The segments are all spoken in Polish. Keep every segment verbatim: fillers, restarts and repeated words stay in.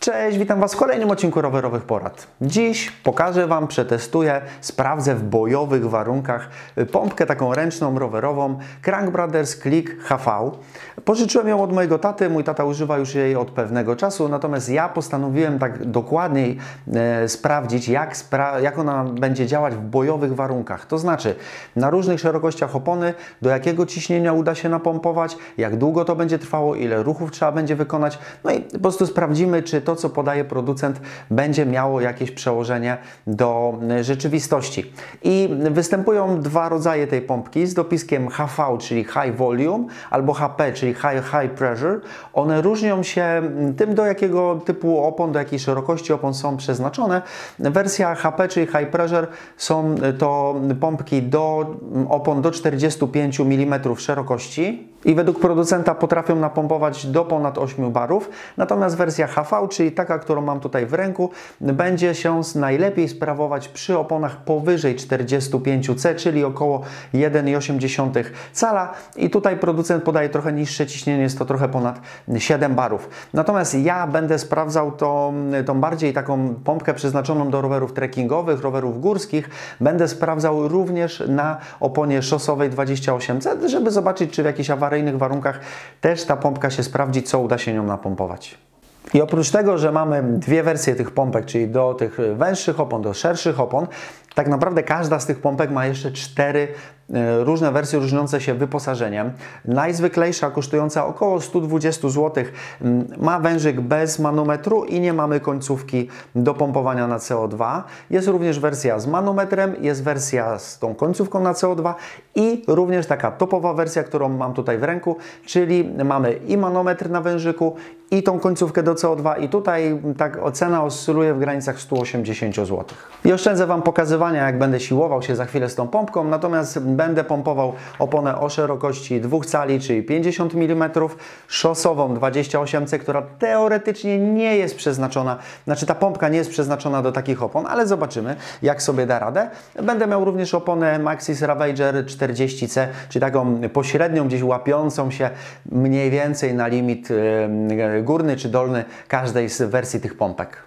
Cześć, witam Was w kolejnym odcinku rowerowych porad. Dziś pokażę Wam, przetestuję, sprawdzę w bojowych warunkach pompkę taką ręczną, rowerową Crank Brothers Click H V. Pożyczyłem ją od mojego taty, mój tata używa już jej od pewnego czasu, natomiast ja postanowiłem tak dokładniej e, sprawdzić, jak, spra jak ona będzie działać w bojowych warunkach. To znaczy, na różnych szerokościach opony, do jakiego ciśnienia uda się napompować, jak długo to będzie trwało, ile ruchów trzeba będzie wykonać, no i po prostu sprawdzimy, czy to, co podaje producent, będzie miało jakieś przełożenie do rzeczywistości. I występują dwa rodzaje tej pompki z dopiskiem H V, czyli High Volume, albo H P, czyli High, high Pressure. One różnią się tym, do jakiego typu opon, do jakiej szerokości opon są przeznaczone. Wersja H P, czyli High Pressure, są to pompki do opon do czterdziestu pięciu milimetrów szerokości i według producenta potrafią napompować do ponad ośmiu barów. Natomiast wersja H V, czyli taka, którą mam tutaj w ręku, będzie się najlepiej sprawować przy oponach powyżej czterdziestu pięciu C, czyli około jeden i osiem cala. I tutaj producent podaje trochę niższe ciśnienie, jest to trochę ponad siedem barów. Natomiast ja będę sprawdzał tą, tą bardziej taką pompkę przeznaczoną do rowerów trekkingowych, rowerów górskich. Będę sprawdzał również na oponie szosowej dwadzieścia osiem C, żeby zobaczyć, czy w jakichś awaryjnych warunkach też ta pompka się sprawdzi, co uda się nią napompować. I oprócz tego, że mamy dwie wersje tych pompek, czyli do tych węższych opon, do szerszych opon, tak naprawdę każda z tych pompek ma jeszcze cztery różne wersje różniące się wyposażeniem. Najzwyklejsza, kosztująca około sto dwadzieścia złotych, ma wężyk bez manometru i nie mamy końcówki do pompowania na C O dwa. Jest również wersja z manometrem, jest wersja z tą końcówką na C O dwa i również taka topowa wersja, którą mam tutaj w ręku, czyli mamy i manometr na wężyku, i tą końcówkę do C O dwa, i tutaj tak cena oscyluje w granicach stu osiemdziesięciu złotych. I oszczędzę Wam pokazywania, jak będę siłował się za chwilę z tą pompką, natomiast będę pompował oponę o szerokości dwóch cali, czyli pięćdziesiąt milimetrów, szosową dwadzieścia osiem C, która teoretycznie nie jest przeznaczona, znaczy ta pompka nie jest przeznaczona do takich opon, ale zobaczymy, jak sobie da radę. Będę miał również oponę Maxxis Ravager czterdzieści C, czyli taką pośrednią, gdzieś łapiącą się mniej więcej na limit yy, górny czy dolny każdej z wersji tych pompek.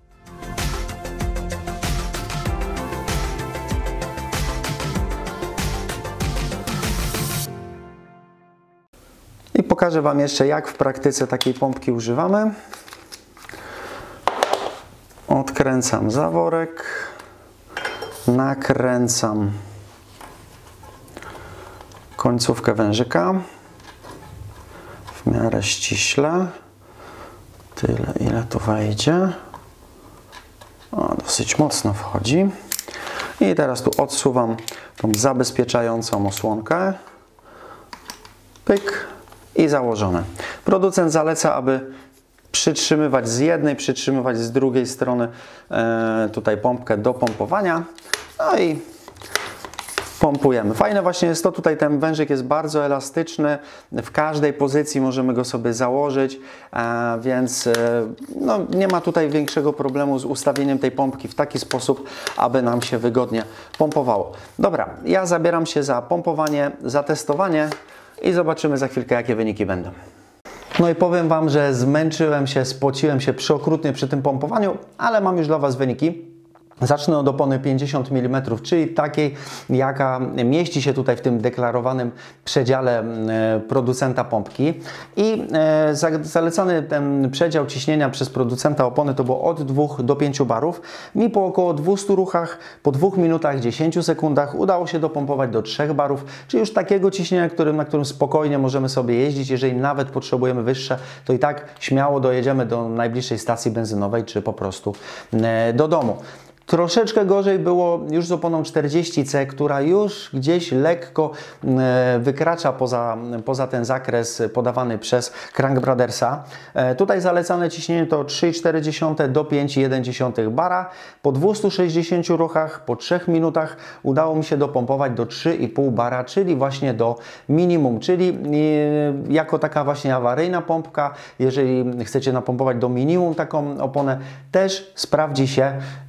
I pokażę Wam jeszcze, jak w praktyce takiej pompki używamy. Odkręcam zaworek, nakręcam końcówkę wężyka w miarę ściśle. Tyle, ile tu wejdzie. O, dosyć mocno wchodzi. I teraz tu odsuwam tą zabezpieczającą osłonkę. Pyk i założone. Producent zaleca, aby przytrzymywać z jednej, przytrzymywać z drugiej strony e, tutaj pompkę do pompowania. No i pompujemy. Fajne właśnie jest to, tutaj ten wężyk jest bardzo elastyczny, w każdej pozycji możemy go sobie założyć, e, więc e, no, nie ma tutaj większego problemu z ustawieniem tej pompki w taki sposób, aby nam się wygodnie pompowało. Dobra, ja zabieram się za pompowanie, za testowanie i zobaczymy za chwilkę, jakie wyniki będą. No i powiem Wam, że zmęczyłem się, spociłem się przeokrutnie przy tym pompowaniu, ale mam już dla Was wyniki. Zacznę od opony pięćdziesiąt milimetrów, czyli takiej, jaka mieści się tutaj w tym deklarowanym przedziale producenta pompki. I zalecany ten przedział ciśnienia przez producenta opony to było od dwóch do pięciu barów. Mi po około dwustu ruchach, po dwóch minutach, dziesięciu sekundach udało się dopompować do trzech barów, czyli już takiego ciśnienia, którym, na którym spokojnie możemy sobie jeździć. Jeżeli nawet potrzebujemy wyższe, to i tak śmiało dojedziemy do najbliższej stacji benzynowej, czy po prostu do domu. Troszeczkę gorzej było już z oponą czterdzieści C, która już gdzieś lekko wykracza poza, poza ten zakres podawany przez Crank Brothersa. Tutaj zalecane ciśnienie to trzy i cztery do pięć i jeden bara. Po dwustu sześćdziesięciu ruchach, po trzech minutach udało mi się dopompować do trzy i pół bara, czyli właśnie do minimum, czyli jako taka właśnie awaryjna pompka, jeżeli chcecie napompować do minimum taką oponę, też sprawdzi się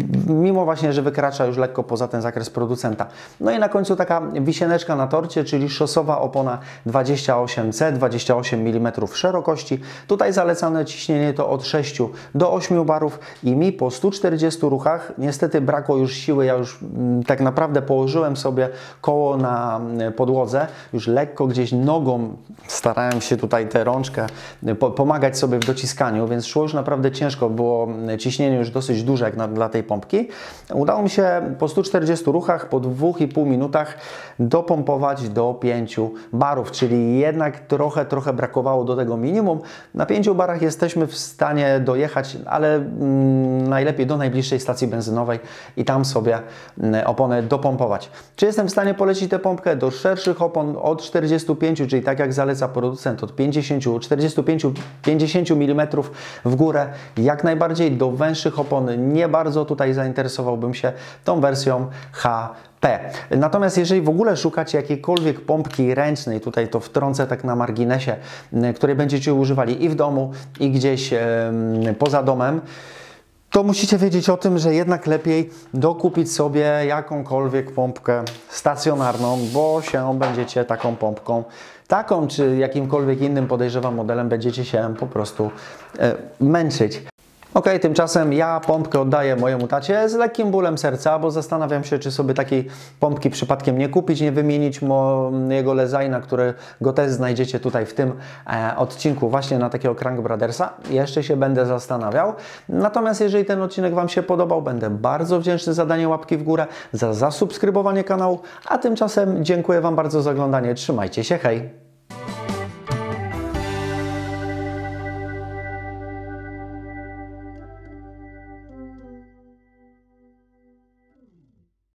mimo właśnie, że wykracza już lekko poza ten zakres producenta. No i na końcu taka wisieneczka na torcie, czyli szosowa opona dwadzieścia osiem C, dwadzieścia osiem milimetrów szerokości. Tutaj zalecane ciśnienie to od sześciu do ośmiu barów i mi po stu czterdziestu ruchach niestety brakło już siły, ja już mm, tak naprawdę położyłem sobie koło na podłodze, już lekko gdzieś nogą starałem się tutaj tę rączkę po, pomagać sobie w dociskaniu, więc szło już naprawdę ciężko, było ciśnienie już dosyć duże jak na, dla tej pompki. Udało mi się po stu czterdziestu ruchach, po dwóch i pół minutach dopompować do pięciu barów, czyli jednak trochę, trochę brakowało do tego minimum. Na pięciu barach jesteśmy w stanie dojechać, ale mm, najlepiej do najbliższej stacji benzynowej i tam sobie oponę dopompować. Czy jestem w stanie polecić tę pompkę do szerszych opon od czterdziestu pięciu, czyli tak jak zaleca producent, od pięćdziesięciu, czterdziestu pięciu, pięćdziesięciu milimetrów w górę? Jak najbardziej. Do węższych opon nie bardzo tutaj zainteresowałbym się tą wersją H P. Natomiast jeżeli w ogóle szukacie jakiejkolwiek pompki ręcznej, tutaj to wtrącę tak na marginesie, której będziecie używali i w domu, i gdzieś e, poza domem, to musicie wiedzieć o tym, że jednak lepiej dokupić sobie jakąkolwiek pompkę stacjonarną, bo się będziecie taką pompką, taką czy jakimkolwiek innym, podejrzewam, modelem, będziecie się po prostu e, męczyć. Ok, tymczasem ja pompkę oddaję mojemu tacie z lekkim bólem serca, bo zastanawiam się, czy sobie takiej pompki przypadkiem nie kupić, nie wymienić mojego Lezajna, którego też znajdziecie tutaj w tym e, odcinku właśnie na takiego Crank Brothersa. Jeszcze się będę zastanawiał. Natomiast jeżeli ten odcinek Wam się podobał, będę bardzo wdzięczny za danie łapki w górę, za zasubskrybowanie kanału, a tymczasem dziękuję Wam bardzo za oglądanie. Trzymajcie się, hej!